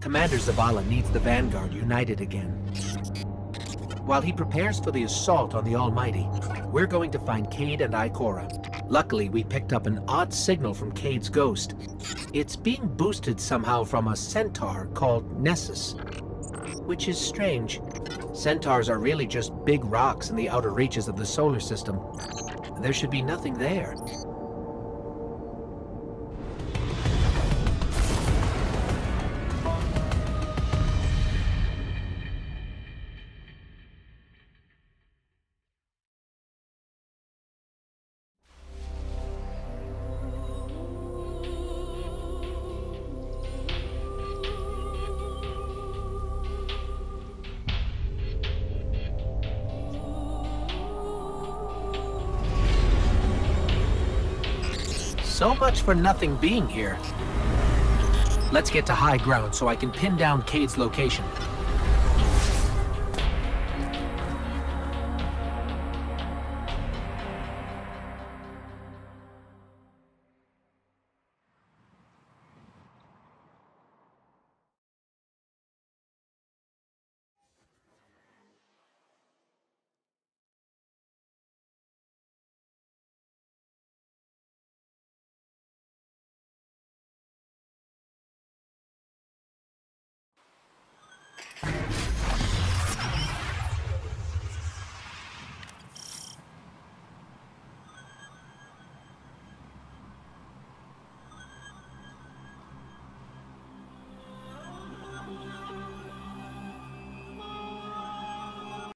Commander Zavala needs the Vanguard united again. While he prepares for the assault on the Almighty, we're going to find Cayde and Ikora. Luckily, we picked up an odd signal from Cayde's ghost. It's being boosted somehow from a centaur called Nessus, which is strange. Centaurs are really just big rocks in the outer reaches of the solar system. There should be nothing there. So much for nothing being here. Let's get to high ground so I can pin down Cayde's location.